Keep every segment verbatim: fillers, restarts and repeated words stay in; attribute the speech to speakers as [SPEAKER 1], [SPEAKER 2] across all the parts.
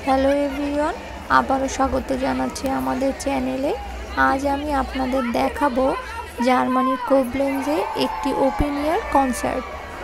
[SPEAKER 1] Hello everyone, আবারও স্বাগত জানাচ্ছি আমাদের চ্যানেলে। আজ আমি আপনাদের দেখাবো জার্মানির কোবলেন্সে একটি open air concert.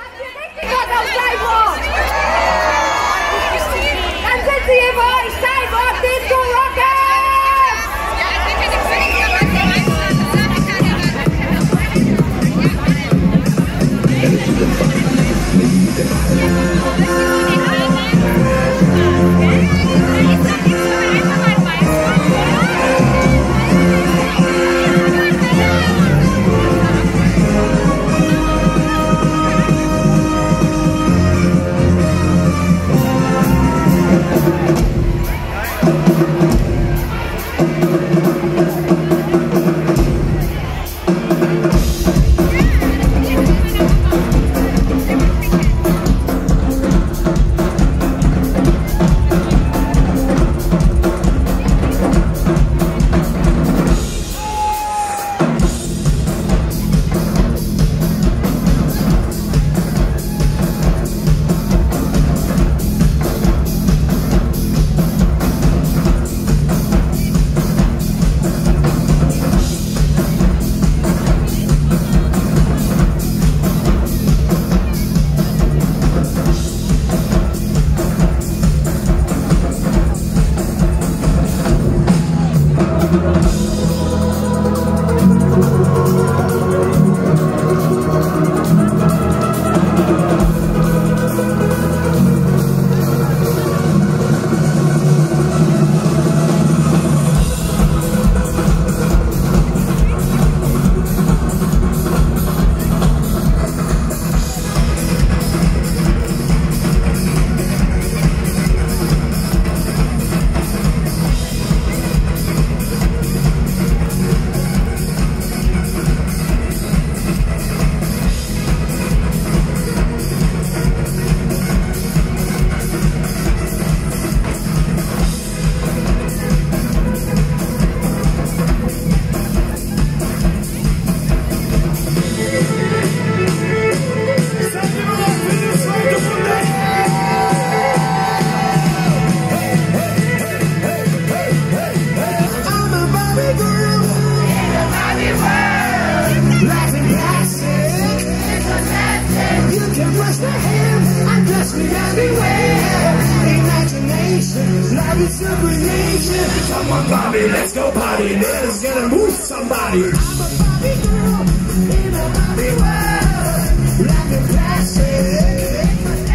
[SPEAKER 2] Come on, Bobby, let's go party. Let's gonna move somebody. I'm a Bobby girl in a Bobby world, like a classic.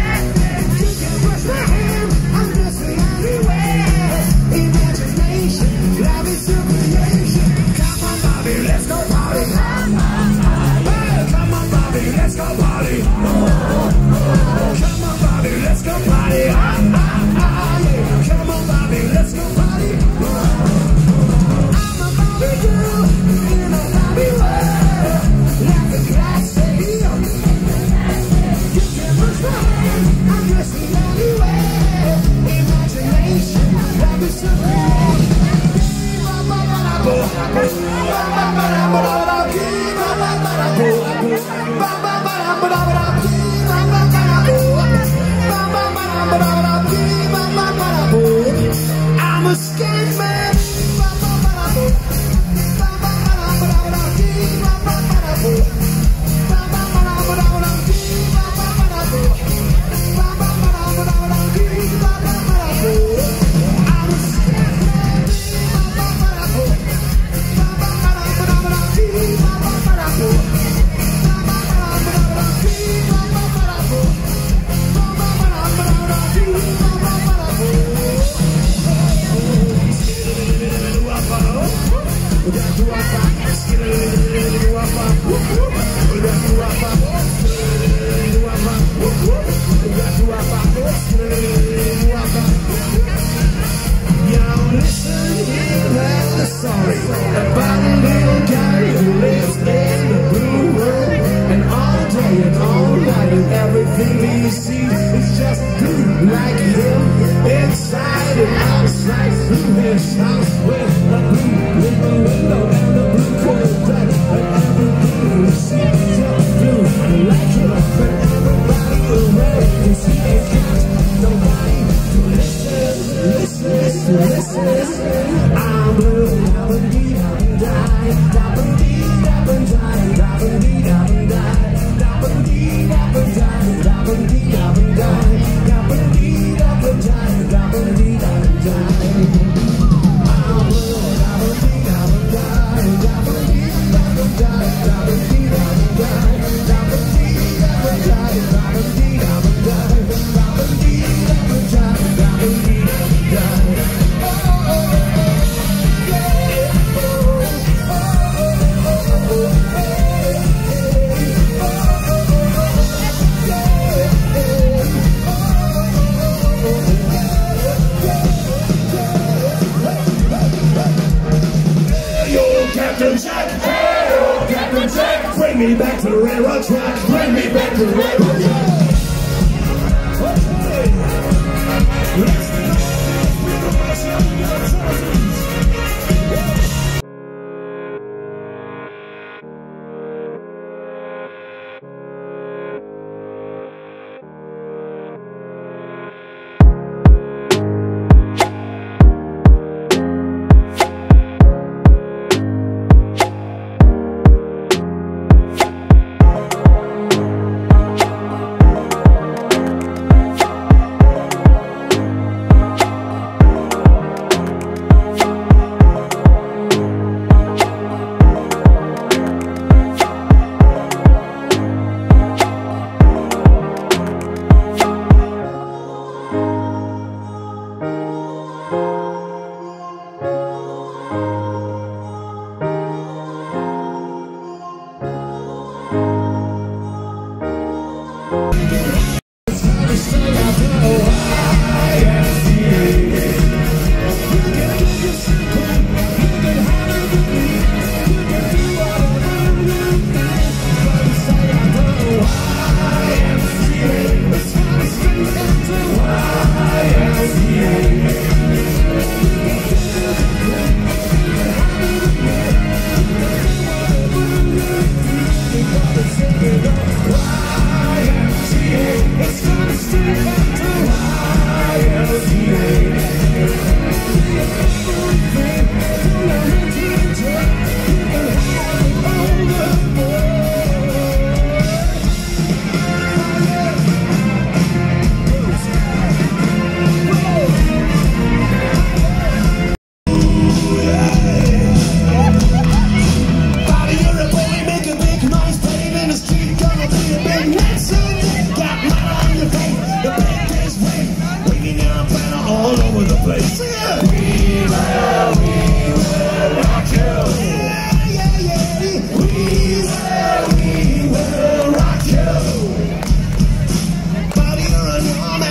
[SPEAKER 2] You can wash my hands, I'm just everywhere. Imagination, love is your creation. Come on, Bobby, let's go party. Come on, Bobby, hey, come on, Bobby, let's go party. Come on, Bobby, let's go party. Ah, ah, ah, yeah. Come on, Bobby, let's go party. I'm a Bobby girl in a Bobby world, like a classic. Bring me back to the railroad tracks. Bring me back to the railroad tracks. Okay. Let's go.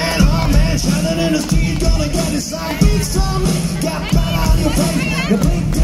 [SPEAKER 2] Gonna get it, some beat some, got blood on your face.